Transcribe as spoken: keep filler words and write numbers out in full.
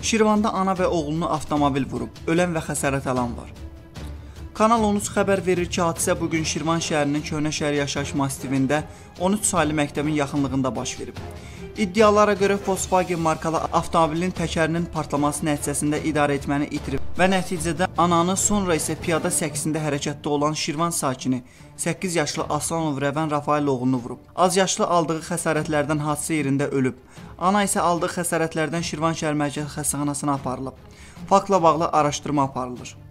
Şirvanda ana və oğlunu avtomobil vurub, ölən və xəsarət alan var. Kanal on üç xəbər verir ki, hadisə bugün Şirvan şəhərinin Köhnə şəhər yaşayış massivində on üç saylı məktəbin yaxınlığında baş verib. İddialara görə Volkswagen markalı avtomobilin təkərinin partlaması nəticəsində idarə etməni itirib və nəticədə ananı, sonra isə piyada səkisində hərəkətdə olan Şirvan sakini səkkiz yaşlı Aslanov Rəvən Rafail oğlunu vurub. Az yaşlı aldığı xəsarətlərdən hadisə yerində ölüb. Ana isə aldığı xəsarətlərdən Şirvan şəhər mərkəzi xəstəxanasına aparılıb. Faktla bağlı araşdırma aparılır.